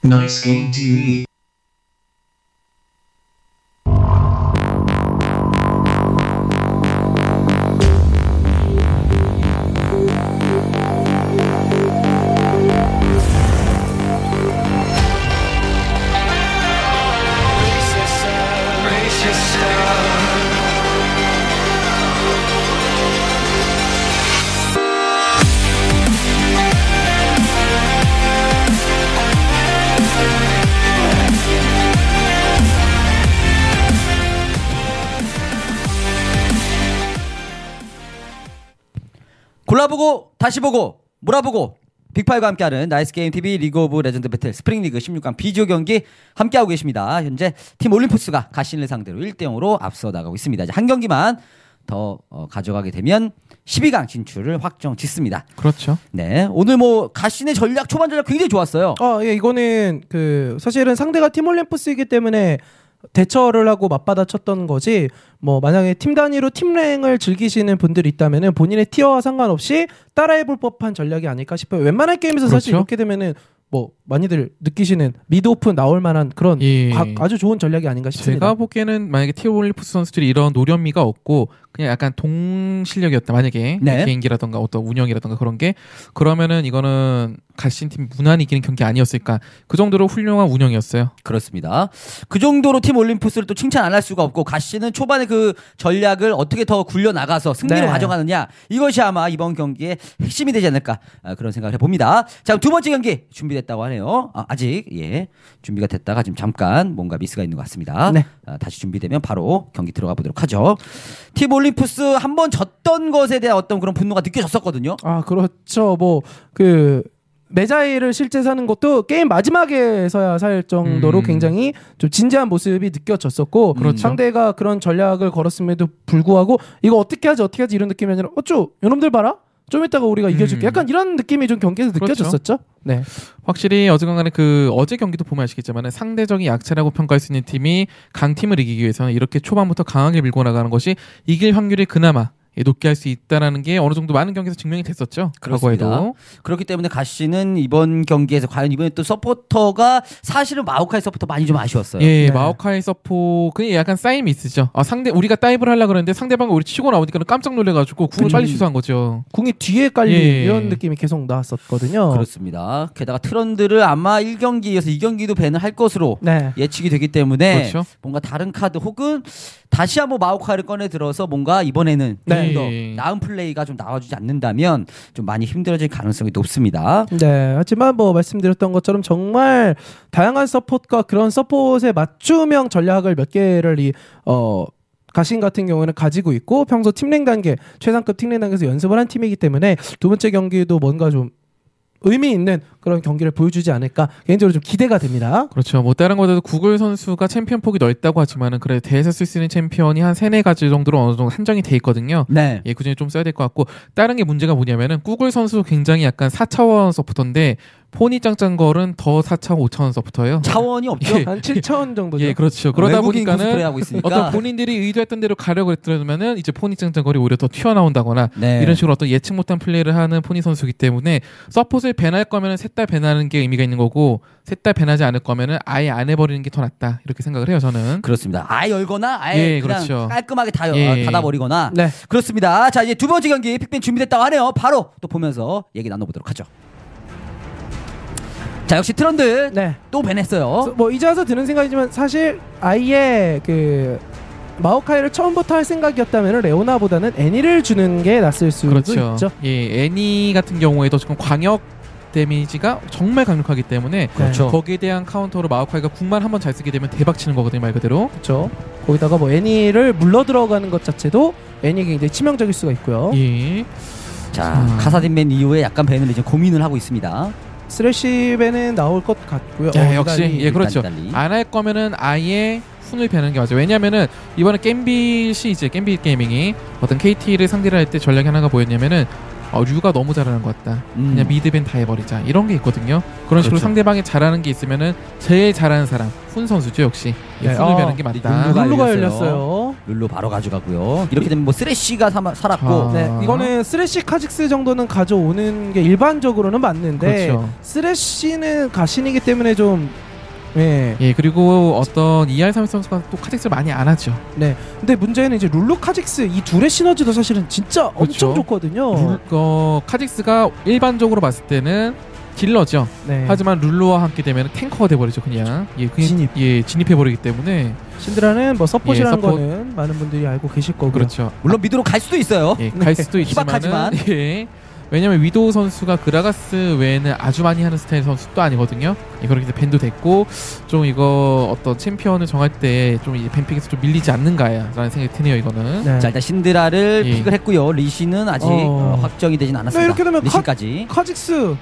Nice Game TV. 골라보고 다시 보고 몰아보고 빅파이와 함께하는 나이스게임TV 리그 오브 레전드 배틀 스프링리그 16강 B조 경기 함께하고 계십니다. 현재 팀 올림푸스가 가신을 상대로 1대0으로 앞서 나가고 있습니다. 이제 한 경기만 더 가져가게 되면 12강 진출을 확정 짓습니다. 그렇죠. 네, 오늘 가신의 전략 초반 전략 굉장히 좋았어요. 예, 이거는 사실은 상대가 팀 올림푸스이기 때문에 대처를 하고 맞받아쳤던 거지. 만약에 팀 단위로 팀랭을 즐기시는 분들이 있다면은 본인의 티어와 상관없이 따라해볼 법한 전략이 아닐까 싶어요. 웬만한 게임에서 그렇죠. 사실 이렇게 되면은 많이들 느끼시는 미드 오픈 나올 만한 그런 아주 좋은 전략이 아닌가 싶습니다. 제가 보기에는 만약에 티어 올림푸스 선수들이 이런 노련미가 없고 그냥 약간 동실력이었다. 만약에 네. 개인기라던가 어떤 운영이라던가 그런 게 그러면은 이거는 가신 팀 무난히 이기는 경기 아니었을까. 그 정도로 훌륭한 운영이었어요. 그렇습니다. 그 정도로 팀 올림푸스를 또 칭찬 안 할 수가 없고 가시는 초반에 그 전략을 어떻게 더 굴려 나가서 승리로 가져가느냐 이것이 아마 이번 경기의 핵심이 되지 않을까 그런 생각을 해봅니다. 자, 두 번째 경기 준비됐다고 하네요. 아직 준비가 됐다가 지금 잠깐 뭔가 미스가 있는 것 같습니다. 네. 다시 준비되면 바로 경기 들어가 보도록 하죠. 팀 올림푸스 한 번 졌던 것에 대한 어떤 그런 분노가 느껴졌었거든요. 그렇죠. 메자이를 실제 사는 것도 게임 마지막에서야 살 정도로 굉장히 좀 진지한 모습이 느껴졌었고 상대가 그런 전략을 걸었음에도 불구하고 이거 어떻게 하지 이런 느낌이 아니라 요놈들 봐라 좀 이따가 우리가 이겨줄게 약간 이런 느낌이 좀 경기에서 느껴졌었죠. 네. 확실히 어쨌건간에 어제 경기도 보면 아시겠지만 상대적인 약체라고 평가할 수 있는 팀이 강팀을 이기기 위해서는 이렇게 초반부터 강하게 밀고 나가는 것이 이길 확률이 그나마 높게 할 수 있다는 게 어느 정도 많은 경기에서 증명이 됐었죠. 그렇습니다. 과거에도. 그렇기 때문에 가시는 이번 경기에서 과연 이번에 또 서포터가 사실은 마오카이 서포터 많이 좀 아쉬웠어요. 예, 마오카이 서포 그게 약간 사인 미스죠. 우리가 다이브를 하려고 그랬는데 상대방이 우리 치고 나오니까 깜짝 놀래가지고 궁을 빨리 취소한 거죠. 궁이 뒤에 깔린 이런 느낌이 계속 나왔었거든요. 그렇습니다. 게다가 트런드를 아마 1경기에서 2경기도 밴을 할 것으로 예측이 되기 때문에 그렇죠. 뭔가 다른 카드 혹은 다시 한번 마오카이를 꺼내 들어서 뭔가 이번에는 좀 더 나은 플레이가 좀 나와주지 않는다면 좀 많이 힘들어질 가능성이 높습니다. 네, 하지만 말씀드렸던 것처럼 정말 다양한 서폿과 그런 서폿의 맞춤형 전략을 몇 개를 가신 같은 경우에는 가지고 있고 평소 팀랭 단계, 최상급 팀랭 단계에서 연습을 한 팀이기 때문에 두 번째 경기도 뭔가 좀 의미 있는 그런 경기를 보여주지 않을까 개인적으로 좀 기대가 됩니다. 그렇죠. 다른 것보다도 구글 선수가 챔피언 폭이 넓다고 하지만은 대회에서 쓸 수 있는 챔피언이 한 3-4가지 정도로 어느 정도 한정이 돼 있거든요. 네. 그중에 좀 써야 될 것 같고 다른 게 문제가 뭐냐면은 구글 선수 굉장히 약간 4차원 서포터인데 포니 짱짱걸은 더 4차원, 5차원 서포터예요. 차원이 없죠? 한 7차원 정도죠. 예, 그렇죠. 그러다 보니까는 하고 있으니까. 어떤 본인들이 의도했던 대로 가려고 했더라면은 이제 포니 짱짱걸이 오히려 더 튀어나온다거나 네. 이런 식으로 어떤 예측 못한 플레이를 하는 포니 선수이기 때문에 서폿을 밴할 거면은 셋 다 밴하는 게 의미가 있는 거고 셋 다 밴하지 않을 거면은 아예 안 해버리는 게 더 낫다 이렇게 생각을 해요 저는. 그렇습니다. 아예 열거나 아예 그냥 그렇죠. 깔끔하게 닫아버리거나. 네. 그렇습니다. 자, 이제 두 번째 경기 픽밴 준비됐다고 하네요. 바로 또 보면서 얘기 나눠보도록 하죠. 자, 역시 트런드 또 밴했어요. 이제 와서 드는 생각이지만 사실 아예 마오카이를 처음부터 할 생각이었다면 레오나보다는 애니를 주는 게 낫을 수도 있죠. 예, 애니 같은 경우에도 지금 광역 데미지가 정말 강력하기 때문에 그렇죠. 거기에 대한 카운터로 마오카이가 궁만 한번 잘 쓰게 되면 대박 치는 거거든요 말 그대로. 그렇죠. 거기다가 애니를 물러 들어가는 것 자체도 애니가 굉장히 치명적일 수가 있고요. 예. 자, 카사딘맨 이후에 약간 밴을 이제 고민을 하고 있습니다. 스레시 밴은 나올 것 같고요. 역시 그렇죠. 안 할 거면은 아예 훈을 배는 게 맞아요. 왜냐면은 이번에 겜빗 게이밍이 어떤 KT를 상대를 할 때 전략이 하나가 뭐였냐면은 류가 너무 잘하는 것 같다. 그냥 미드밴 다 해버리자 이런 게 있거든요. 그런 식으로 상대방이 잘하는 게 있으면은 제일 잘하는 사람 훈 선수죠 역시. 훈을 배는 게 맞다. 룰루가 열렸어요. 룰루 바로 가져가고요. 이렇게 되면 뭐 쓰레쉬가 살았고 네, 이거는 쓰레쉬 카직스 정도는 가져오는 게 일반적으로는 맞는데 그렇죠. 쓰레쉬는 가신이기 때문에 좀 예. 예, 그리고 어떤 ER3 선수가 또 카직스를 많이 안 하죠. 네. 근데 문제는 이제 룰루 카직스 이 둘의 시너지도 사실은 진짜 그렇죠. 엄청 좋거든요. 카직스가 일반적으로 봤을 때는 딜러죠. 네. 하지만 룰루와 함께 되면 탱커가 돼버리죠, 그냥. 예, 그냥 진입해버리기 때문에. 신드라는 뭐 서폿이라는 예, 서폿. 거는 많은 분들이 알고 계실 거고요. 그렇죠. 물론 미드로 갈 수도 있어요. 예, 갈 수도 있지만은 희박하지만. 예. 왜냐면 위도우 선수가 그라가스 외에는 아주 많이 하는 스타일 선수도 아니거든요. 예, 그렇게 해서 밴도 됐고 좀 이거 어떤 챔피언을 정할 때 좀 이 밴픽에서 좀 밀리지 않는가라는 생각이 드네요. 이거는. 네. 자 일단 신드라를 예. 픽을 했고요. 리시는 아직 확정이 되진 않았습니다. 네, 이렇게 되면 리시까지. 카직스,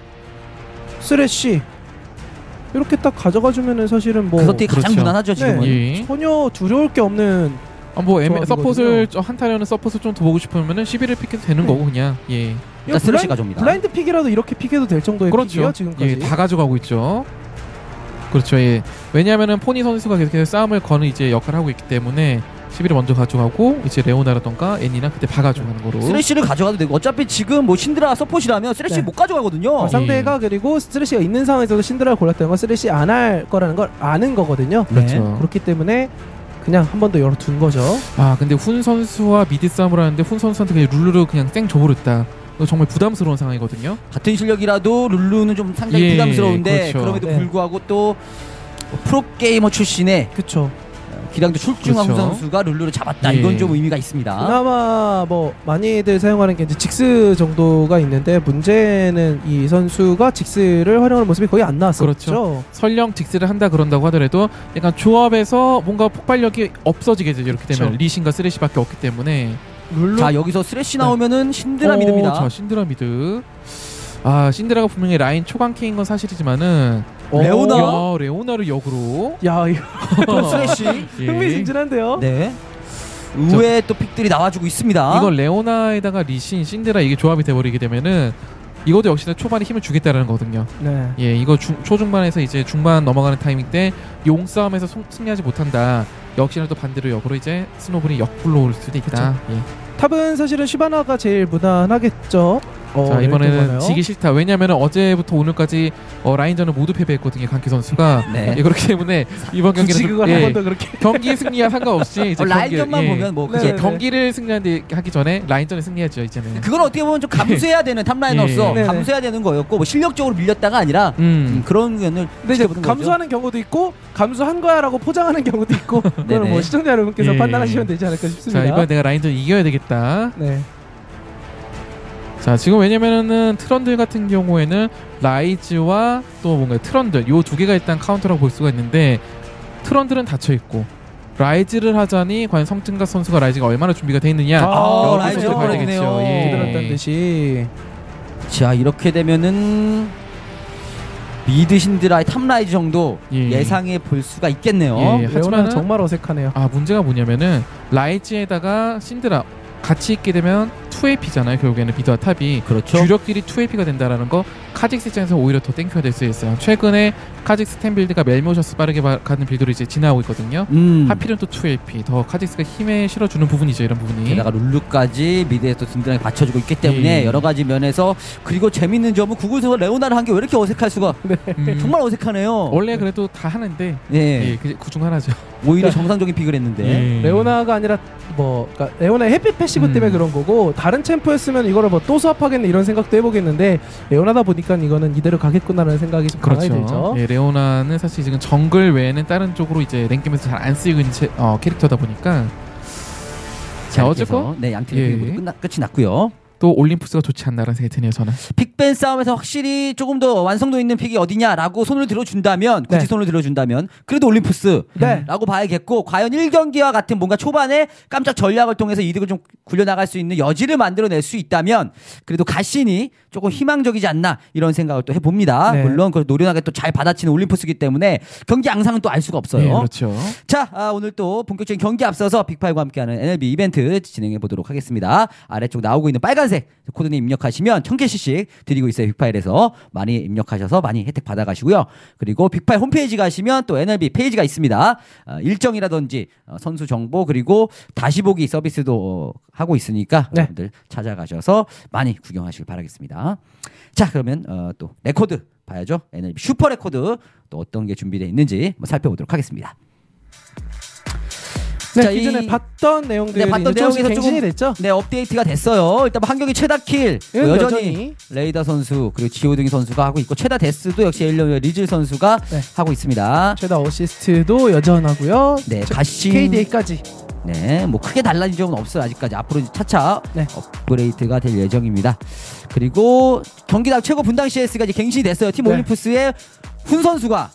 쓰레쉬 이렇게 딱 가져가주면은 사실은 뭐 그 선택이 가장 그렇죠. 무난하죠 지금은. 예. 전혀 두려울 게 없는 뭐 조합이거든요. 서폿을 한타려는 서폿을 좀 더 보고 싶으면은 11을 픽해도 되는 거고 그냥. 예. 일단 쓰레쉬 가져옵니다. 블라인드 픽이라도 이렇게 픽해도 될 정도의 그렇죠. 픽이에요 지금까지. 예, 다 가져가고 있죠. 그렇죠. 예. 왜냐하면은 포니 선수가 계속해서 싸움을 거는 이제 역할을 하고 있기 때문에 11을 먼저 가져가고 이제 레오나라던가 애니나 그때 봐가져가는 거로. 쓰레쉬를 가져가도 되고 어차피 지금 뭐 신드라 서폿이라면 쓰레쉬 네. 못 가져가거든요. 상대가 그리고 쓰레쉬가 있는 상황에서도 신드라를 골랐다는 건 쓰레쉬 안 할 거라는 걸 아는 거거든요. 그렇죠. 그렇기 때문에 그냥 한 번 더 열어둔 거죠. 아 근데 훈 선수와 미드 싸움을 하는데 훈 선수한테 그냥 룰루를 그냥 쌩 줘버렸다. 이거 정말 부담스러운 상황이거든요. 같은 실력이라도 룰루는 좀 상당히 예, 부담스러운데 그렇죠. 그럼에도 네. 불구하고 또 프로게이머 출신의 그쵸. 기량도 출중한 그렇죠. 선수가 룰루를 잡았다. 예. 이건 좀 의미가 있습니다. 그나마 뭐 많이들 사용하는 게 이제 직스 정도가 있는데 문제는 이 선수가 직스를 활용하는 모습이 거의 안 나왔었죠. 그렇죠. 설령 직스를 한다 그런다고 하더라도 약간 조합에서 뭔가 폭발력이 없어지게 되죠. 이렇게 되면 그렇죠. 리신과 쓰레쉬밖에 없기 때문에. 룰루 자 여기서 쓰레쉬 나오면은 신드라 미드입니다. 자 신드라 미드. 아 신드라가 분명히 라인 초강캐인 건 사실이지만은 레오나? 야, 레오나를 역으로. 야 이거 쓰레쉬. 예. 흥미진진한데요. 네. 의외의 또 픽들이 나와주고 있습니다. 이건 레오나에다가 리신, 신드라 이게 조합이 돼버리게 되면은 이것도 역시나 초반에 힘을 주겠다라는 거거든요. 네. 예, 이거 초중반에서 이제 중반 넘어가는 타이밍 때 용 싸움에서 승리하지 못한다. 역시나 또 반대로 역으로 이제 스노블이 역불로 올 수도 있다. 예. 탑은 사실은 시바나가 제일 무난하겠죠. 자 이번에는 이렇게 보나요? 지기 싫다. 왜냐하면 어제부터 오늘까지 라인전을 모두 패배했거든요. 강키 선수가. 네. 예, 그렇기 때문에 이번 굳이 경기는 그걸 한 번 더 그렇게 경기 승리와 상관없이 이제 라인전만 예. 보면 뭐 네, 그게 네. 경기를 승리하기 전에 라인전에 승리하죠 이제는. 그건 어떻게 보면 좀 감수해야 되는 탑라이너로서 예. 감수해야 되는 거였고 뭐 실력적으로 밀렸다가 아니라 그런 면을 근데 이제 지켜보는 감수하는 경우도 있고 감수한 거야라고 포장하는 경우도 있고 그거는 네네. 뭐 시청자 여러분께서 예. 판단하시면 되지 않을까 싶습니다. 자 이번에 내가 라인전 이겨야 되겠다. 네. 자 지금 왜냐면은 트런들 같은 경우에는 라이즈와 또 뭔가 트런들 요 두 개가 일단 카운터라고 볼 수가 있는데 트런들은 닫혀 있고 라이즈를 하자니 과연 성튼가 선수가 라이즈가 얼마나 준비가 돼 있느냐 아, 라이즈 여기서 봐야 역벌이네요. 되겠죠. 예. 기다렸다는 듯이 자 이렇게 되면은 미드 신드라의 탑라이즈 정도 예. 예상해 볼 수가 있겠네요. 예. 레오나는 하지만은- 정말 어색하네요. 아 문제가 뭐냐면은 라이즈에다가 신드라 같이 있게 되면 2AP잖아요. 결국에는 미드와 탑이 그렇죠. 주력끼리 2AP가 된다라는 거 카직스 입장에서 오히려 더 땡큐가 될 수 있어요. 최근에 카직스 템 빌드가 멜모셔스 빠르게 가는 빌드로 이제 지나오고 있거든요. 하필은 또 2AP 더 카직스가 힘에 실어주는 부분이죠. 이런 부분이. 게다가 룰루까지 미드에 또 든든하게 받쳐주고 있기 때문에 예. 여러 가지 면에서 그리고 재밌는 점은 구글에서 레오나를 한 게 왜 이렇게 어색할 수가 정말 어색하네요. 원래 그래도 다 하는데 예. 예, 그중 하나죠. 오히려 정상적인 픽을 했는데 예. 레오나가 아니라 뭐 그러니까 레오나의 햇빛 패시브 때문에 그런 거고 다른 챔프였으면 이거를 뭐 또 수합하겠네 이런 생각도 해보겠는데 레오나다 보니까 이거는 이대로 가겠구나라는 생각이 좀 강하게 들죠. 그렇죠. 예, 레오나는 사실 지금 정글 외에는 다른 쪽으로 이제 랭겜에서 잘 안 쓰이고 있는 캐릭터다 보니까 자 어쨌건 네, 양팀 예. 모두 끝이 났고요. 또 올림푸스가 좋지 않나라는 생각이 드네요. 저는. 픽밴 싸움에서 확실히 조금 더 완성도 있는 픽이 어디냐라고 손을 들어준다면 굳이 네. 손을 들어준다면 그래도 올림푸스라고 네. 봐야겠고 과연 1경기와 같은 뭔가 초반에 깜짝 전략을 통해서 이득을 좀 굴려나갈 수 있는 여지를 만들어낼 수 있다면 그래도 가신이 조금 희망적이지 않나 이런 생각을 또 해봅니다. 네. 물론 그 노련하게 또 잘 받아치는 올림푸스이기 때문에 경기 양상은 또 알 수가 없어요. 네, 그렇죠. 자, 오늘 또 본격적인 경기 앞서서 빅5과 함께하는 NLB 이벤트 진행해 보도록 하겠습니다. 아래쪽 나오고 있는 빨간색 빨간색 코드님 입력하시면 1000개씩 드리고 있어요. 빅파일에서 많이 입력하셔서 많이 혜택 받아가시고요. 그리고 빅파일 홈페이지 가시면 또 NLB 페이지가 있습니다. 일정이라든지 선수 정보 그리고 다시 보기 서비스도 하고 있으니까 네. 여러분들 찾아가셔서 많이 구경하시길 바라겠습니다. 자, 그러면 또 레코드 봐야죠. NLB 슈퍼 레코드 또 어떤 게 준비되어 있는지 한번 살펴보도록 하겠습니다. 네, 자, 기존에 봤던 내용들이 네, 봤던 조금씩 내용에서 갱신이 조금 됐죠? 네, 업데이트가 됐어요. 일단 뭐 한경기 최다 킬 예, 여전히 레이더 선수 그리고 지오등이 선수가 하고 있고 최다 데스도 역시 리즐 선수가 네. 하고 있습니다. 최다 어시스트도 여전하고요. 네, 가신 KDA까지. 네, 뭐 크게 달라진 점은 없어요. 아직까지 앞으로 이제 차차 네. 업그레이드가 될 예정입니다. 그리고 경기당 최고 분당 CS가 이제 갱신이 됐어요. 팀 네. 올림푸스의 훈 선수가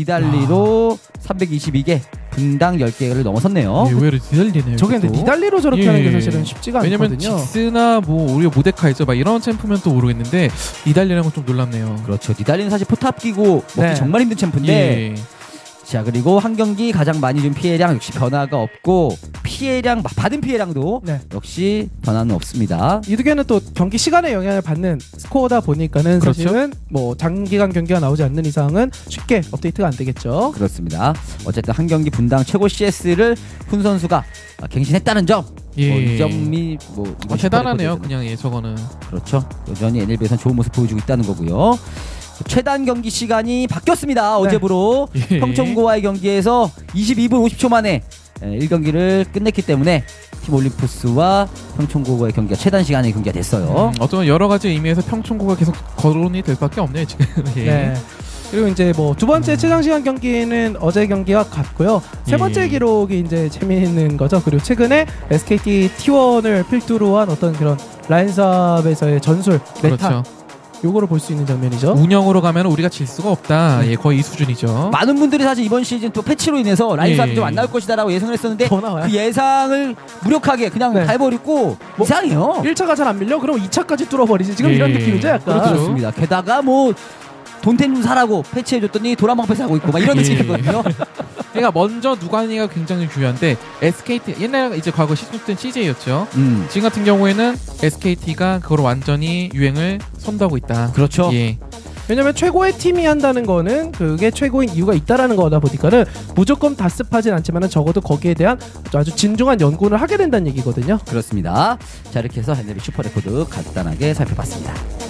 니달리로 322개 분당 10개를 넘어섰네요. 의외로 니달리네요. 저게 근데 니달리로 저렇게 예. 하는 게 사실은 쉽지가 왜냐면 않거든요. 직스나 뭐 오히려 모데카이저 막 이런 챔프면 또 모르겠는데 니달리라는 건 좀 놀랍네요. 그렇죠. 니달리는 사실 포탑 끼고 먹기 네. 정말 힘든 챔프인데 예. 자, 그리고 한 경기 가장 많이 준 피해량 역시 변화가 없고 피해량 받은 피해량도 네. 역시 변화는 없습니다. 이 두 개는 또 경기 시간에 영향을 받는 스코어다 보니까는 그렇죠. 사실은 뭐 장기간 경기가 나오지 않는 이상은 쉽게 업데이트가 안 되겠죠. 그렇습니다. 어쨌든 한 경기 분당 최고 CS를 훈 선수가 갱신했다는 점. 예. 이 점이 뭐 이번 대단하네요. 슈퍼레코드에서는. 그냥 예, 저거는. 그렇죠. 여전히 NLB에서는 좋은 모습 보여주고 있다는 거고요. 최단 경기 시간이 바뀌었습니다. 어제부로 예. 평촌고와의 경기에서 22분 50초 만에 1경기를 끝냈기 때문에 팀 올림푸스와 평촌고와의 경기가 최단 시간의 경기가 됐어요. 어떤 여러 가지 의미에서 평촌고가 계속 거론이 될 수밖에 없네요 지금. 예. 네. 그리고 이제 뭐 두 번째 최장 시간 경기는 어제 경기와 같고요. 세 번째 예. 기록이 이제 재미있는 거죠. 그리고 최근에 SKT T1을 필두로 한 어떤 그런 라인삽에서의 전술 메타 그렇죠. 요거를 볼 수 있는 장면이죠. 운영으로 가면 우리가 질 수가 없다. 예, 거의 이 수준이죠. 많은 분들이 사실 이번 시즌 또 패치로 인해서 라인삽이 예. 좀 안 나올 것이다라고 예상을 했었는데 더 나와요. 그 예상을 무력하게 그냥 네. 다 해버리고 뭐, 이상해요. 1차가 잘 안 밀려? 그럼 2차까지 뚫어버리지. 지금 예. 이런 느낌이죠 약간. 그렇죠. 그렇습니다. 게다가 뭐 돈텐 좀 사라고 패치해줬더니 도라망패 사고 있고 막 이런 예. 느낌이거든요. 그러니까 먼저 누가 하느냐가 굉장히 중요한데 SKT 옛날 이제 과거 시즌 때는 CJ였죠. 지금 같은 경우에는 SKT가 그걸 완전히 유행을 선도하고 있다. 그렇죠. 예. 왜냐면 최고의 팀이 한다는 거는 그게 최고인 이유가 있다라는 거다 보니까는 무조건 다습하진 않지만은 적어도 거기에 대한 아주 진중한 연구를 하게 된다는 얘기거든요. 그렇습니다. 자, 이렇게 해서 NLB 슈퍼레코드 간단하게 살펴봤습니다.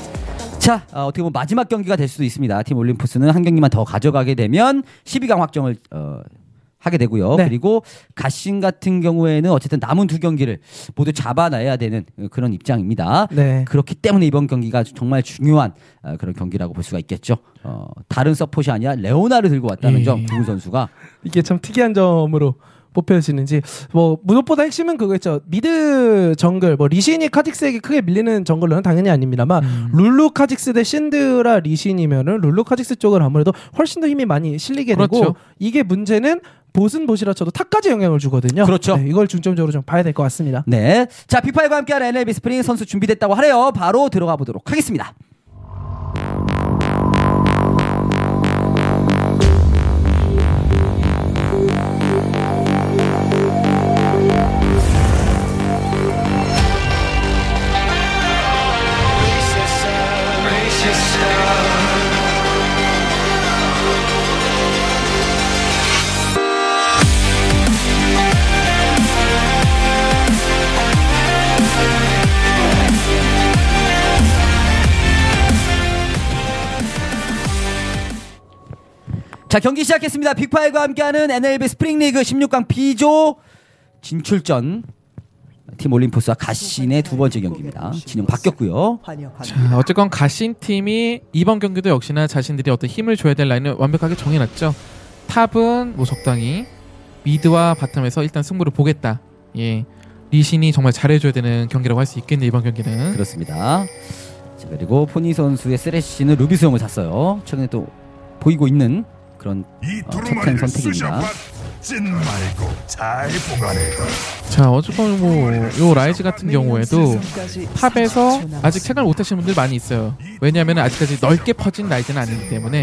자, 어떻게 보면 마지막 경기가 될 수도 있습니다. 팀 올림푸스는 한 경기만 더 가져가게 되면 12강 확정을 하게 되고요. 네. 그리고 갓신 같은 경우에는 어쨌든 남은 두 경기를 모두 잡아놔야 되는 그런 입장입니다. 네. 그렇기 때문에 이번 경기가 정말 중요한 그런 경기라고 볼 수가 있겠죠. 다른 서폿이 아니라 레오나를 들고 왔다는 점, 두 선수가 이게 참 특이한 점으로 뽑혀지는지 뭐 무엇보다 핵심은 그거였죠. 미드 정글 뭐 리신이 카직스에게 크게 밀리는 정글러는 당연히 아닙니다만 룰루 카직스 대 신드라 리신이면은 룰루 카직스 쪽은 아무래도 훨씬 더 힘이 많이 실리게 그렇죠. 되고 이게 문제는 보스는 보시라 쳐도 탑까지 영향을 주거든요. 그렇죠. 네, 이걸 중점적으로 좀 봐야 될 것 같습니다. 네. 자, 빅5과 함께하는 NLB 스프링 선수 준비됐다고 하래요. 바로 들어가 보도록 하겠습니다. 자, 경기 시작했습니다. 빅5과 함께하는 NLB 스프링 리그 16강 B조 진출전 팀 올림푸스와 갓신의 두 번째 경기입니다. 진영 바뀌었고요. 자, 어쨌건 가신 팀이 이번 경기도 역시나 자신들이 어떤 힘을 줘야 될 라인을 완벽하게 정해놨죠. 탑은 뭐 적당히, 미드와 바텀에서 일단 승부를 보겠다. 예, 리신이 정말 잘해줘야 되는 경기라고 할 수 있겠네 이번 경기는. 그렇습니다. 자, 그리고 포니 선수의 쓰레쉬는 루비 수영을 샀어요. 최근에 또 보이고 있는 그런 톱10 선택입니다. 말고 잘 보관해둬. 자, 어쨌건 뭐 요 라이즈 같은 경우에도 탑에서 아직 체감을 못하시는 분들 많이 있어요. 왜냐하면 아직까지 넓게 퍼진 라이즈는 아니기 때문에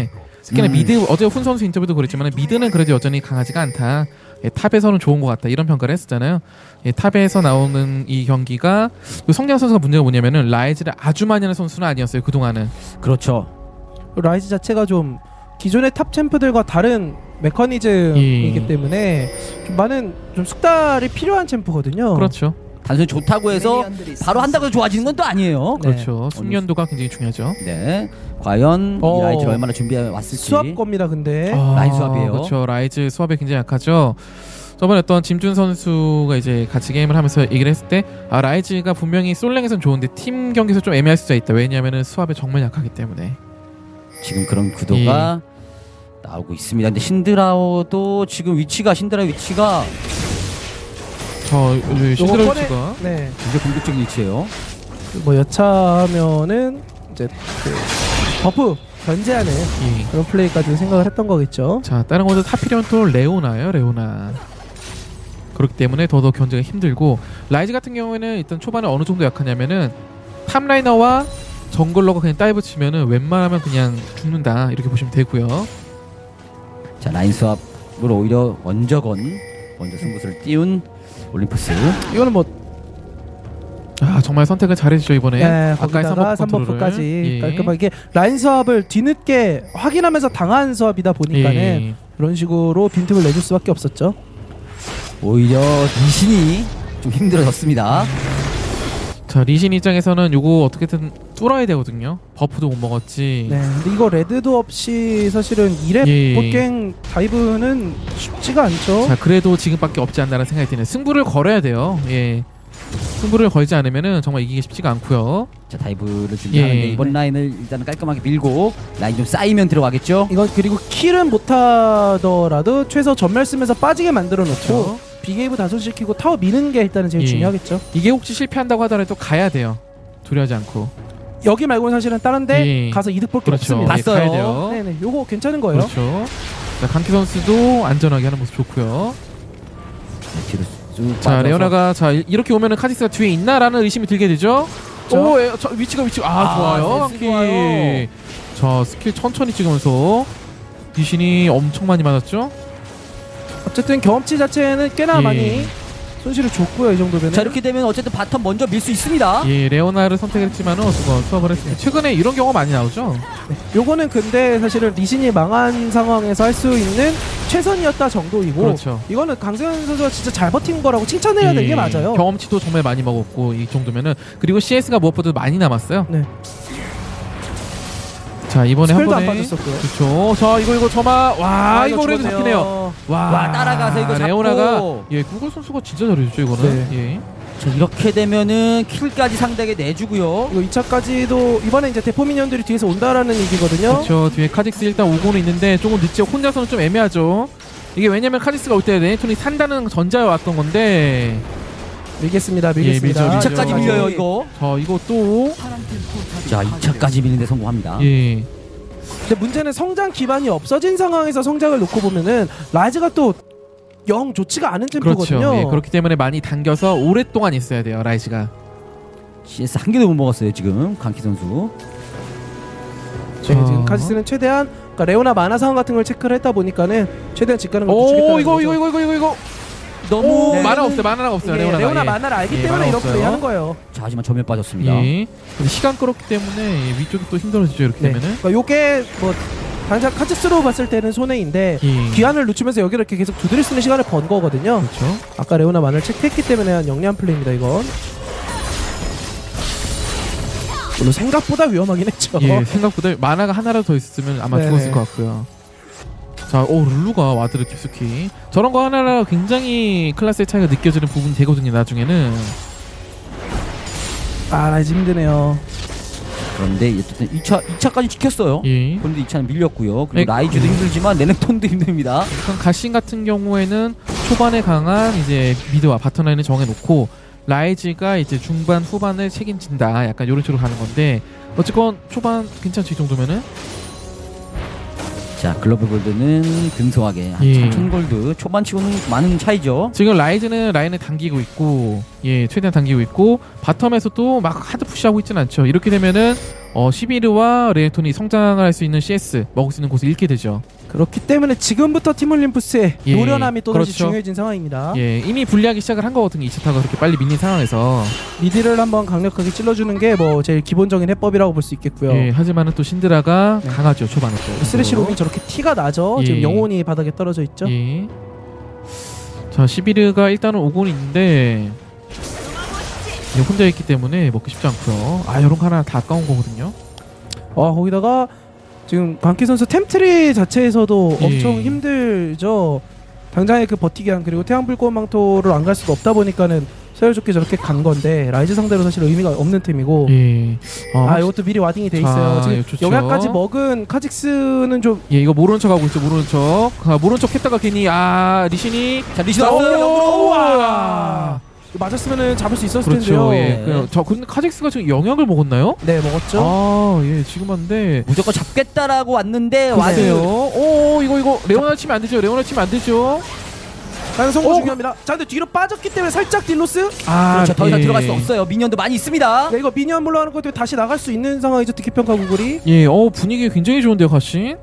특히나 미드 어제 훈 선수 인터뷰도 그랬지만 미드는 그래도 여전히 강하지가 않다. 예, 탑에서는 좋은 것 같다 이런 평가를 했었잖아요. 예, 탑에서 나오는 이 경기가 성냥 선수가 문제가 뭐냐면은 라이즈를 아주 많이 하는 선수는 아니었어요 그동안은. 그렇죠. 라이즈 자체가 좀 기존의 탑 챔프들과 다른 메커니즘이기 때문에 좀 많은 좀 숙달이 필요한 챔프거든요. 그렇죠. 단순히 좋다고 해서 바로 한다고 해서 좋아지는 건 또 아니에요. 네. 그렇죠. 숙련도가 굉장히 중요하죠. 네. 과연 이 라이즈를 얼마나 준비해 왔을지. 수압 겁니다. 근데 라이즈 수압이에요. 그렇죠. 라이즈 수압에 굉장히 약하죠. 저번에 어떤 짐준 선수가 이제 같이 게임을 하면서 얘기를 했을 때 라이즈가 분명히 솔랭에선 좋은데 팀 경기에서 좀 애매할 수가 있다. 왜냐하면 수압에 정말 약하기 때문에. 지금 그런 구도가 나오고 있습니다. 근데 신드라도 지금 신드라 위치가 신드라 위치가 네. 굉장히 공격적인 위치예요. 뭐 여차하면은 이제 그 버프 견제하는 그런 플레이까지 생각을 했던 거겠죠. 자, 다른 것도 하필이면 또 레오나예요. 레오나. 그렇기 때문에 더더욱 견제가 힘들고 라이즈 같은 경우에는 일단 초반에 어느 정도 약하냐면은 탑라이너와 정글러가 그냥 다이브 치면은 웬만하면 그냥 죽는다 이렇게 보시면 되고요. 자, 라인 수압으로 오히려 먼저 승부수를 띄운 올림푸스. 이거는 뭐 정말 선택을 잘해주죠 이번에. 네, 거기다가 3버프까지 깔끔하게 라인 수압을 뒤늦게 확인하면서 당한 수압이다 보니까는 그런 식으로 빈틈을 내줄 수밖에 없었죠. 오히려 리신이 좀 힘들어졌습니다. 자, 리신 입장에서는 요거 어떻게든 뚫어야 되거든요. 버프도 못 먹었지. 네, 근데 이거 레드도 없이 사실은 2렙 pot갱 다이브는 쉽지가 않죠. 자, 그래도 지금밖에 없지 않나라는 생각이 드네요. 승부를 걸어야 돼요. 예. 승부를 걸지 않으면은 정말 이기기 쉽지가 않고요. 자, 다이브를 준비하는데 이번 라인을 일단은 깔끔하게 밀고 라인 좀 쌓이면 들어가겠죠. 이건 그리고 킬은 못하더라도 최소 전멸 쓰면서 빠지게 만들어 놓고 그렇죠. 빅웨이브 다소시키고 타워 미는 게 일단은 제일 중요하겠죠. 이게 혹시 실패한다고 하더라도 가야 돼요. 두려워하지 않고. 여기 말고는 사실은 다른데 가서 이득 볼 게 없습니다. 갔어요. 가야 돼요. 네네, 요거 괜찮은 거예요. 그렇죠. 자, 강키 선수도 안전하게 하는 모습 좋고요. 뒤로 쭉 자, 레오나가 이렇게 오면은 카직스가 뒤에 있나라는 의심이 들게 되죠. 오, 위치가 좋아요. 강키. 좋아요. 자, 스킬 천천히 찍으면서 리신이 엄청 많이 맞았죠. 어쨌든 경험치 자체는 꽤나 많이 손실을 줬고요. 이 정도면. 자, 이렇게 되면 어쨌든 바텀 먼저 밀 수 있습니다. 예, 레오나를 선택했지만은 수업을 했습니다. 최근에 이런 경우가 많이 나오죠. 네. 요거는 근데 사실은 리신이 망한 상황에서 할 수 있는 최선이었다 정도이고, 그렇죠. 이거는 강승현 선수가 진짜 잘 버틴 거라고 칭찬해야 되는 게 맞아요. 경험치도 정말 많이 먹었고 이 정도면은. 그리고 CS가 무엇보다 많이 남았어요. 네. 자, 이번에 한 번에 안 빠졌었고요. 그렇죠. 자, 이거 저마 이거 그래도 죽었네요. 잡히네요. 와, 따라가서 이거 잡고. 레오나가 구글 선수가 진짜 잘해줬죠 이거는. 네. 자, 이렇게 되면은 킬까지 상대에게 내주고요. 이거 2차까지도 이번에 이제 대포 미니언들이 뒤에서 온다라는 얘기거든요. 그렇죠. 뒤에 카직스 일단 오고는 있는데 조금 늦죠. 혼자서는 좀 애매하죠. 이게 왜냐면 카직스가 올 때 레네톤이 산다는 전자에 왔던 건데. 밀겠습니다. 밀죠. 2차까지 밀려요 이거. 자, 이거 또. 자, 2차까지 밀는데 성공합니다. 예. 근데 문제는 성장 기반이 없어진 상황에서 성장을 놓고 보면은 라이즈가 또 영 좋지가 않은 템포거든요. 그렇죠. 예, 그렇기 때문에 많이 당겨서 오랫동안 있어야 돼요 라이즈가. CS 한 개도 못 먹었어요 지금 강키 선수. 네, 지금 카시스는 최대한 그러니까 레오나 만화 상황 같은 걸 체크를 했다 보니까는 최대한 직가는 것도 주겠다는 이거 너무 만화 없어요. 만화가 없어요. 레오나 만화를 알기 때문에 이렇게 플레이하는 거예요. 자, 하지만 전멸 빠졌습니다. 예. 근데 시간 끌었기 때문에 위쪽이 또 힘들어지죠 이렇게 되면은. 그러니까 요게 뭐 당장 카직스로 봤을 때는 손해인데 기한을 늦추면서 여기를 이렇게 계속 두드릴 수 있는 시간을 번 거거든요. 그렇죠. 아까 레오나 만화를 체크했기 때문에 한 영리한 플레이입니다 이건. 물론 생각보다 위험하긴 했죠. 예, 생각보다 만화가 하나라도 더 있었으면 아마 죽었을 것 같고요. 자, 룰루가 와드를 깊숙이. 저런 거 하나라 굉장히 클래스의 차이가 느껴지는 부분이 되거든요 나중에는. 라이즈 힘드네요. 그런데 어쨌든 2차까지 지켰어요. 예. 그런데 2차는 밀렸고요. 그리고 라이즈도 힘들지만 레넥톤도 힘듭니다. 가신 같은 경우에는 초반에 강한 이제 미드와 바텀 라인을 정해놓고 라이즈가 이제 중반 후반을 책임진다. 약간 이런 식으로 가는 건데 어쨌건 초반 괜찮죠 이 정도면은. 자, 글로벌 골드는 근소하게 한 예. 3,000골드 초반치고는 많은 차이죠. 지금 라이즈는 라인을 당기고 있고, 예, 최대한 당기고 있고, 바텀에서도 막 하드 푸시하고 있진 않죠. 이렇게 되면은 11와 레넥톤이 성장을 할 수 있는 CS 먹을 수 있는 곳을 잃게 되죠. 그렇기 때문에 지금부터 팀 올림푸스의 예, 노련함이 또다시 그렇죠. 중요해진 상황입니다. 예, 이미 불리하기 시작을 한 거거든요. 2차타가 그렇게 빨리 밀린 상황에서. 미드를 한번 강력하게 찔러주는 게 뭐 제일 기본적인 해법이라고 볼 수 있겠고요. 예, 하지만은 또 신드라가 네. 강하죠, 초반에 또. 쓰레쉬 로밍 저렇게 티가 나죠. 예. 지금 영혼이 바닥에 떨어져 있죠. 예. 자, 시비르가 일단은 오고는 있는데 혼자 있기 때문에 먹기 쉽지 않고요. 아, 이런 거 하나 다 아까운 거거든요. 거기다가 지금 광기 선수 템트리 자체에서도 예. 엄청 힘들죠. 당장의 그 버티기한 그리고 태양불꽃 망토를 안 갈 수가 없다 보니까는 서열좋게 저렇게 간 건데 라이즈 상대로 사실 의미가 없는 팀이고. 예. 이것도 미리 와딩이 돼 자, 있어요. 지금 예, 좋죠. 영야까지 먹은 카직스는 좀 예, 이거 모르는 척 하고 있어. 모르는 척. 모르는 척 했다가 괜히 리신이 자, 리신 왔어요. 와. 맞았으면은 잡을 수 있었을 그렇죠. 텐데요. 예. 근데 카직스가 지금 영향을 먹었나요? 네, 먹었죠. 예, 지금 한데 무조건 잡겠다라고 왔는데 와세요. 와드. 이거 레오나 치면 안 되죠. 레오나 치면 안 되죠. 성공 중요합니다. 자, 근데 뒤로 빠졌기 때문에 살짝 딜로스. 그렇죠. 더 이상 예. 들어갈 수 없어요. 미니언도 많이 있습니다. 네, 이거 미니언 물러가는 것 때문에 다시 나갈 수 있는 상황이죠. 특기평가 구글이. 예, 분위기 굉장히 좋은데요, 가신.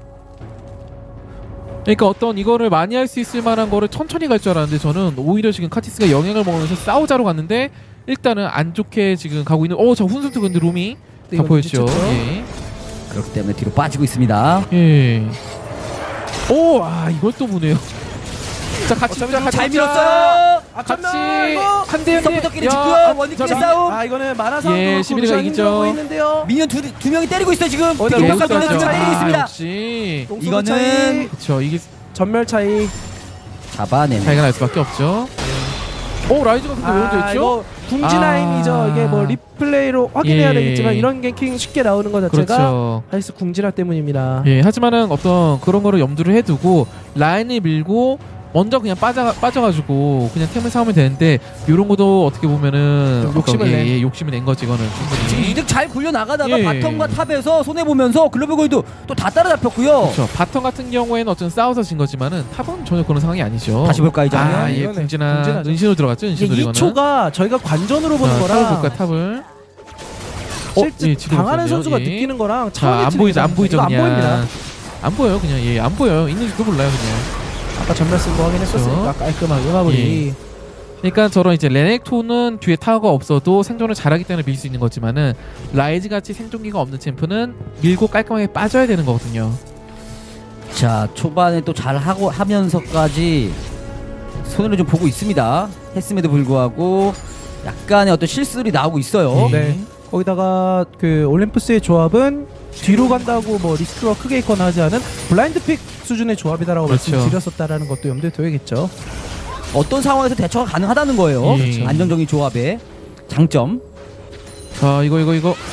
그러니까 어떤 이거를 많이 할 수 있을 만한 거를 천천히 갈 줄 알았는데 저는 오히려 지금 카티스가 영향을 먹으면서 싸우자로 갔는데 일단은 안 좋게 지금 가고 있는. 자, 훈수트 근데 룸이 네, 다 이건 보였죠. 미쳤죠. 예. 그렇기 때문에 뒤로 빠지고 있습니다. 예. 이걸 또 보네요. 자, 같이 잘 밀었어요. 같이 이거 한대 서포터끼리 직구요. 원니끼리 싸움. 이거는 만화 상황도 예, 그렇고 시비리가 루시안이 이기죠. 힘들어 보이는데요. 미니언 두 명이 때리고 있어요 지금. 네, 뒷벽까지 여기서 돌려서 하죠. 잘 때리고 있습니다. 역시 이거는 차이, 그렇죠. 이게 전멸 차이. 잡아내는. 차이가 날 수밖에 없죠. 라이즈가 근데 왜 혼자 있죠? 이거 궁지라인이죠. 이게 뭐 리플레이로 확인해야 예. 되겠지만 이런 갱킹 쉽게 나오는 것 자체가 그렇죠. 하이스 궁지라 때문입니다. 예, 하지만은 어떤 그런 거를 염두를 해두고 라인을 밀고 먼저 그냥 빠져가지고 그냥 템을 사오면 되는데 이런 것도 어떻게 보면은 욕심을 내. 욕심을 낸 거지 이거는 지금 충분히. 이득 잘 굴려 나가다가 예. 바텀과 탑에서 손해 보면서 글로벌 골드 또 다 따라잡혔고요. 그렇죠. 바텀 같은 경우에는 어쨌든 싸워서 진 거지만은 탑은 전혀 그런 상황이 아니죠. 다시 볼까 이 장면. 예, 이거는 궁진한 은신으로 들어갔죠. 이게 은신으로 이거는. 2초가 저희가 관전으로 보는 탑을 거랑 볼까 탑을. 실제 지금 당하는 없었네요. 선수가 예. 느끼는 거랑 자, 차원이 안 보이죠, 안 틀리죠. 보이죠 이거 그냥. 안 보입니다. 안 보여요 그냥. 안 보여요. 있는지도 몰라요 그냥. 아까 전멸 쓴 거 확인했었으니까 깔끔하게 마무리. 그러니까 저런 이제 레넥톤은 뒤에 타워가 없어도 생존을 잘하기 때문에 밀 수 있는 거지만은 라이즈 같이 생존기가 없는 챔프는 밀고 깔끔하게 빠져야 되는 거거든요. 자, 초반에 또 잘 하고 하면서까지 손해를 좀 보고 있습니다. 했음에도 불구하고 약간의 어떤 실수들이 나오고 있어요. 네. 거기다가 그 올림푸스의 조합은 뒤로 간다고 뭐 리스크가 크게 있거나 하지 않은 블라인드 픽 수준의 조합이다라고 그렇죠. 말씀드렸었다라는 것도 염두에 둬야겠죠. 어떤 상황에서 대처가 가능하다는 거예요. 예. 안정적인 조합의 장점. 자 이거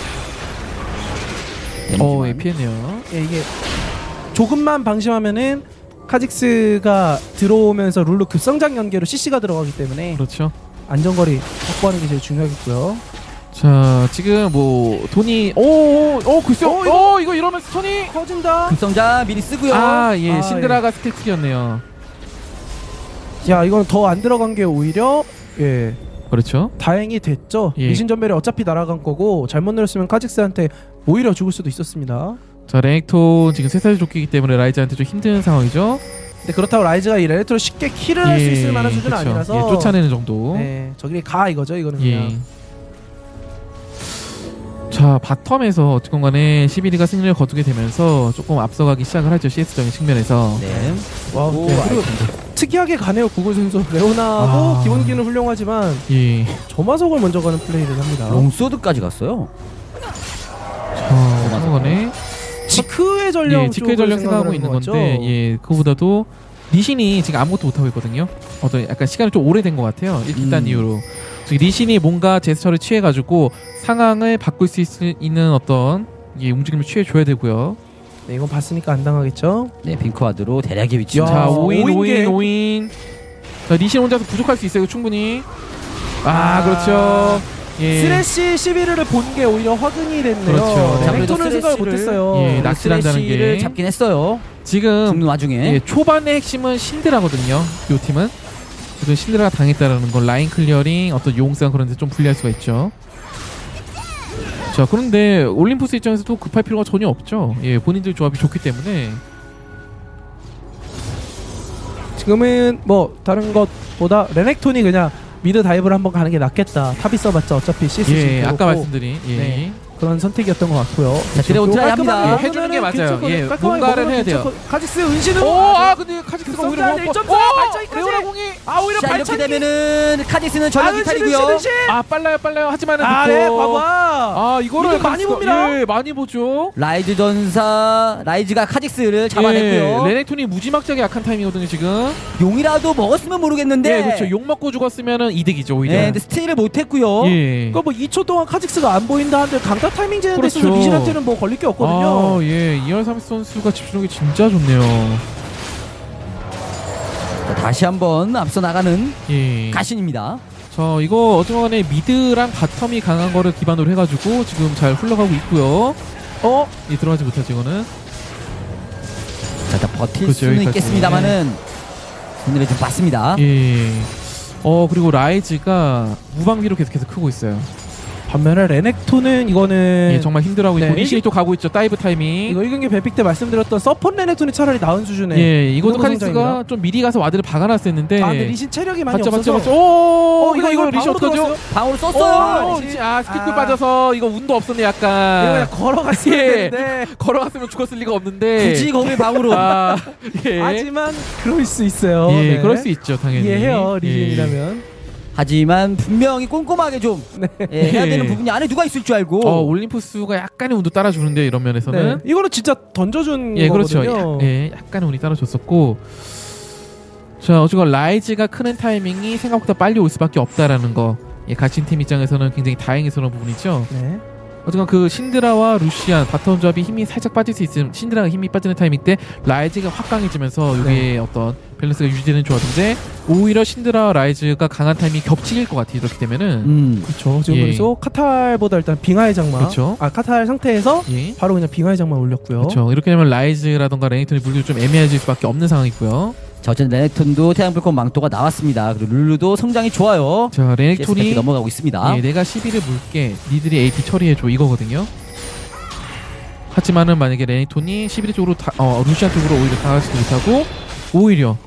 데미지만. 예, 피했네요. 예, 이게 조금만 방심하면은 카직스가 들어오면서 룰루 급성장 연계로 CC가 들어가기 때문에 그렇죠. 안전거리 확보하는 게 제일 중요하겠고요. 자 지금 뭐 돈이 글쎄요. 이거 이러면 스톤이 커진다. 급성자 미리 쓰고요. 예, 신드라가 스킬 투기였네요. 야, 이건 더 안 들어간 게 오히려 그렇죠. 다행이 됐죠. 예. 리신 전멸이 어차피 날아간 거고 잘못 눌렀으면 카직스한테 오히려 죽을 수도 있었습니다. 자 레넥톤 지금 3살 쫓기기 때문에 라이즈한테 좀 힘든 상황이죠. 근데 그렇다고 라이즈가 이 레네토를 쉽게 킬을 할 수 있을 만한 수준은 그렇죠. 아니라서 예, 쫓아내는 정도. 네, 저기 가 이거죠. 이거는 예. 그냥. 자 바텀에서 어쨌건 간에 11위가 승리를 거두게 되면서 조금 앞서가기 시작을 하죠. CS적인 측면에서. 네. 와, 네. 그리고 특이하게 가네요. 구글 선수 레오나도 기본기는 훌륭하지만 예. 점화석을 먼저 가는 플레이를 합니다. 롱소드까지 갔어요. 자 어쨌건 간에 지크의 전령 예, 지크의 전력 생각하고 있는 건데 그거보다도 리신이 지금 아무것도 못하고 있거든요. 어떤 약간 시간이 좀 오래된 것 같아요. 이렇게 딴 이유로 지금 리신이 뭔가 제스처를 취해가지고 상황을 바꿀 수 있는 어떤 움직임을 취해줘야 되고요. 네, 이건 봤으니까 안 당하겠죠. 네, 핑크와드로 대략의 위치. 야, 자 오인 5인. 자 리신 혼자서 부족할 수 있어요. 충분히. 그렇죠. 예. 쓰레쉬 11을 본 게 오히려 화근이 됐네요. 그렇죠. 자, 그래도 레넥톤을 생각을 못했어요. 예, 낚시를 한다는 쓰레쉬를 게. 잡긴 했어요. 지금 죽는 와중에. 예, 초반의 핵심은 신드라거든요. 이 팀은. 그래서 신드라가 당했다라는 건 라인 클리어링, 어떤 용상 그런 데 좀 불리할 수가 있죠. 자, 그런데 올림푸스 입장에서도 급할 필요가 전혀 없죠. 예, 본인들 조합이 좋기 때문에. 지금은 뭐 다른 것보다 레넥톤이 그냥 미드 다이브를 한번 가는 게 낫겠다. 탑이 써봤자 어차피 CC 예, 아까 말씀드린 예. 네. 그런 선택이었던 것 같고요. 자, 드래곤 트라이 합니다. 예, 해주는 게 맞아요. 예, 뭔가를 해야 돼요. 카직스 은신은 근데 카직스가 오히려 못 1.4 발차기까지. 레오나 공이 오히려 자, 이렇게 발차기. 되면은 카디스는 전력 이탈이고요. 빨라요. 하지만은 네, 봐봐. 이거를 이거 많이 봅니다. 예, 많이 보죠. 라이즈 전사, 라이즈가 카직스를 잡아냈고요. 예, 레넥톤이 무지막지하게 약한 타임이거든요 지금. 용이라도 먹었으면 모르겠는데. 예, 그렇죠. 욕 먹고 죽었으면은 이득이죠 오히려. 네, 근데 스틸을 못했고요. 예. 그거 뭐 2초 동안 카직스가 안 보인다 한들 강타 타이밍 재는 데 있어서 그렇죠. 리신한테는 뭐 걸릴 게 없거든요. 예, 이열 삼스 선수가 집중력이 진짜 좋네요. 자, 다시 한번 앞서 나가는 예. 가신입니다. 자, 이거 어쨌건간에 미드랑 바텀이 강한 거를 기반으로 해가지고 지금 잘 흘러가고 있고요. 예, 들어가지 못하죠 이거는. 자, 일단 버틸 그렇죠, 수는 여기까지. 있겠습니다만은 손해를 좀 봤습니다. 예. 그리고 라이즈가 무방비로 계속해서 크고 있어요. 반면에 레넥톤은 이거는 예, 정말 힘들어하고 있고 네, 리신이 또 가고 있죠. 다이브 타이밍. 이거 1경기 뱀픽 때 말씀드렸던 서폿 레넥톤이 차라리 나은 수준의 예, 이것도 이런 카직스가 성장입니다. 좀 미리 가서 와드를 박아놨었는데. 근데 리신 체력이 많이 맞죠. 없어서 이거 리신 어떡하죠? 방으로 썼어요. 리신 스킬풀 빠져서 이거 운도 없었네 약간. 이거 그냥 걸어갔어야 예. 되는데 걸어갔으면 죽었을 리가 없는데. 굳이 거기 방으로. 예. 하지만 그럴 수 있어요. 예, 네. 그럴 수 있죠 당연히. 이해해요 예. 리신이라면. 하지만 분명히 꼼꼼하게 좀 해야 되는 예. 부분이 안에 누가 있을 줄 알고. 올림푸스가 약간의 운도 따라주는데 이런 면에서는. 네. 이거는 진짜 던져준 예, 그렇죠. 거거든요. 약간의 운이 따라줬었고. 자, 어쨌건 라이즈가 크는 타이밍이 생각보다 빨리 올 수밖에 없다라는 거. 예, 같은 팀 입장에서는 굉장히 다행스러운 부분이죠. 네. 어쨌건 그 신드라와 루시안 바텀 조합이 힘이 살짝 빠질 수 있음. 신드라가 힘이 빠지는 타이밍 때 라이즈가 확 강해지면서 이게 어떤 밸런스가 유지되는 조합인데 오히려 신드라와 라이즈가 강한 타이밍이 겹치길 것 같아요. 이렇게 되면은. 그렇죠. 지금 예. 그래서 카탈보다 일단 빙하의 장마. 그렇죠. 카탈 상태에서 예. 바로 그냥 빙하의 장마 올렸고요. 그렇죠. 이렇게 되면 라이즈라던가 레넥톤이 물기도 좀 애매해질 수밖에 없는 상황이고요. 자, 어쨌든 레넥톤도 태양불꽃 망토가 나왔습니다. 그리고 룰루도 성장이 좋아요. 자, 레넥톤이 CS까지 넘어가고 있습니다. 예, 내가 11을 물게 니들이 AP 처리해줘 이거거든요. 하지만은 만약에 레넥톤이 11 쪽으로 루시안 쪽으로 오히려 다가가지도 못하고 오히려